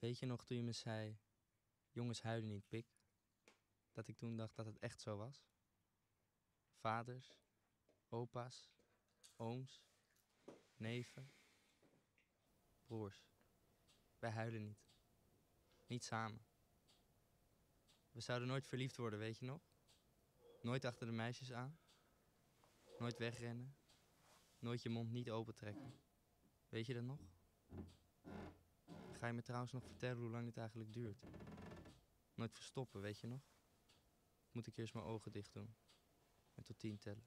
Weet je nog toen je me zei, jongens huilen niet, pik? Dat ik toen dacht dat het echt zo was? Vaders, opa's, ooms, neven, broers. Wij huilen niet. Niet samen. We zouden nooit verliefd worden, weet je nog? Nooit achter de meisjes aan. Nooit wegrennen. Nooit je mond niet opentrekken. Weet je dat nog? Ga je me trouwens nog vertellen hoe lang dit eigenlijk duurt? Nooit verstoppen, weet je nog? Moet ik eerst mijn ogen dicht doen en tot 10 tellen.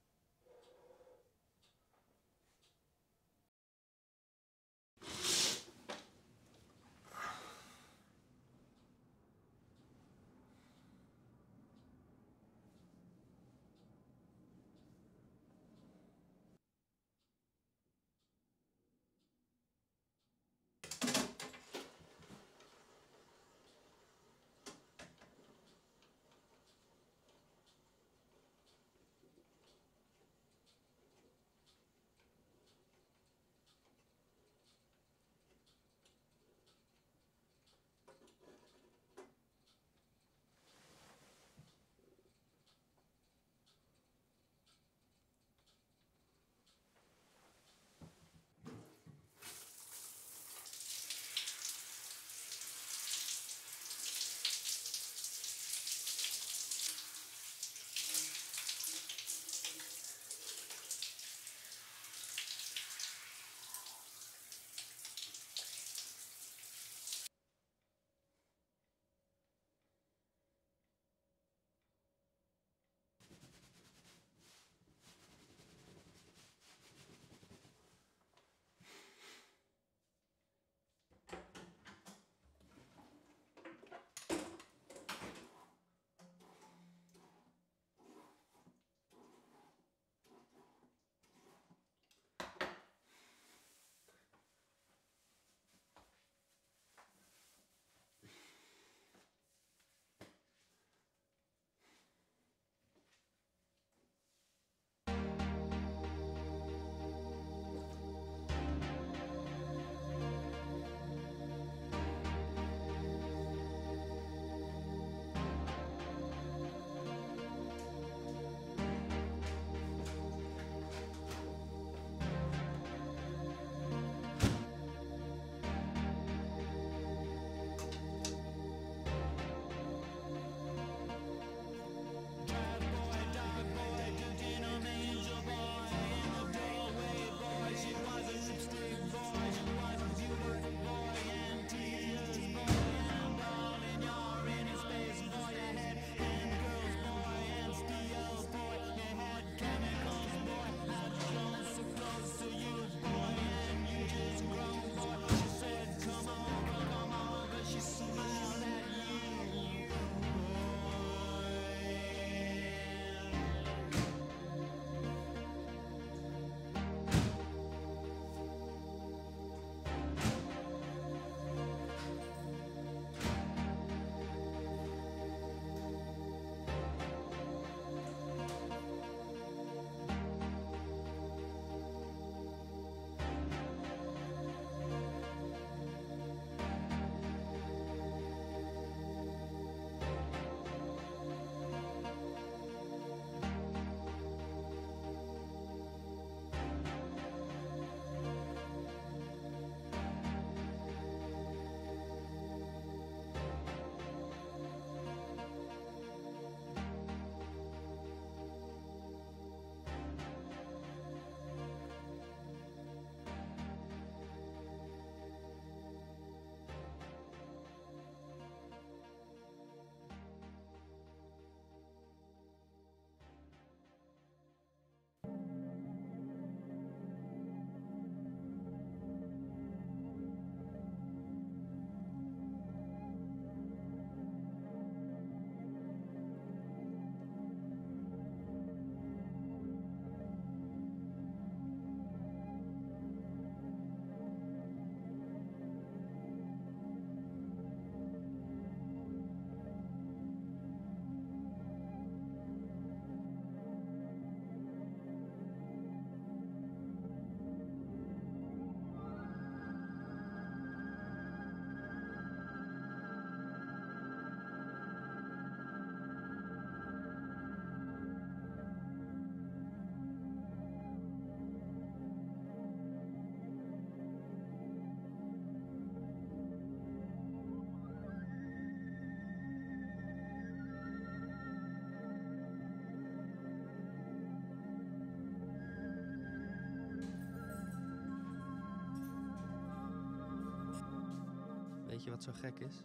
je wat zo gek is?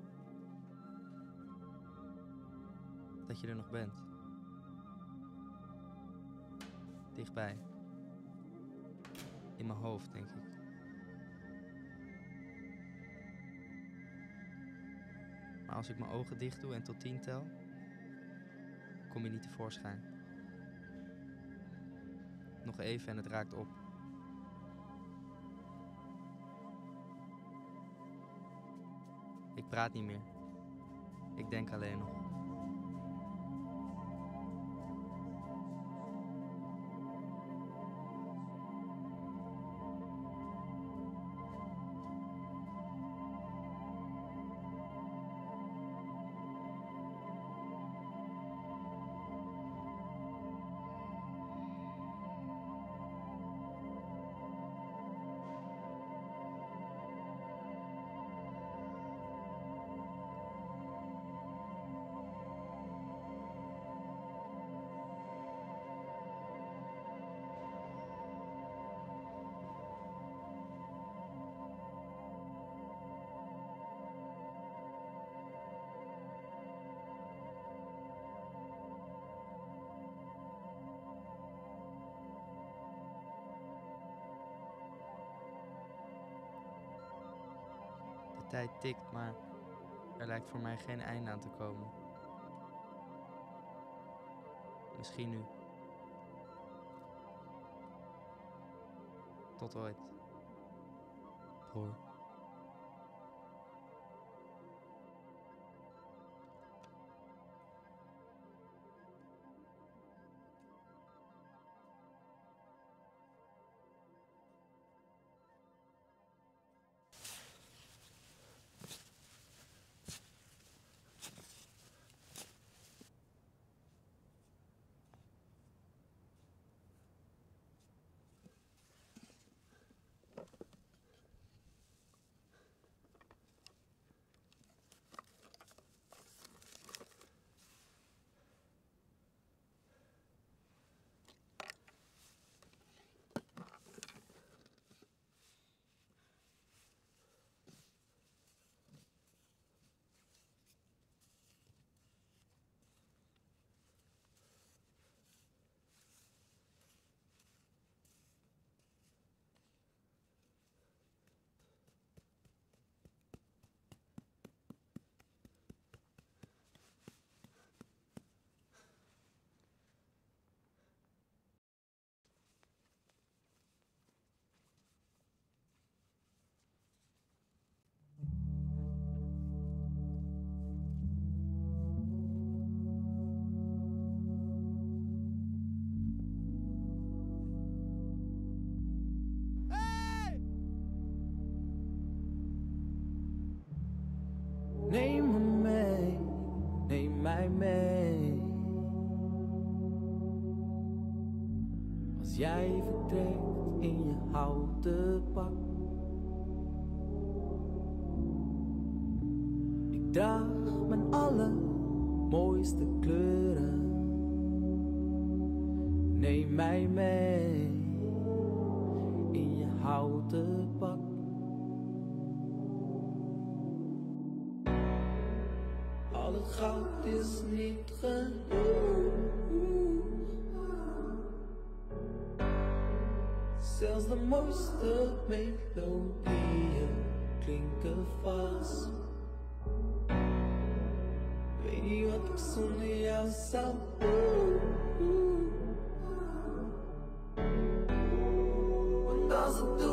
Dat je er nog bent. Dichtbij. In mijn hoofd, denk ik. Maar als ik mijn ogen dicht doe en tot 10 tel, kom je niet tevoorschijn. Nog even en het raakt op. Ik praat niet meer. Ik denk alleen nog. De tijd tikt, maar er lijkt voor mij geen einde aan te komen. Misschien nu. Tot ooit. Broer. Neem me mee, neem mij mee. Als jij vertrekt in je houten pak. Ik draag mijn allermooiste kleuren. Neem mij mee in je houten pak. Al het goud is niet genoeg. Zelfs de mooiste melodieën klinken vast. Weet niet wat ik zonder jou zou doen. Want als het doet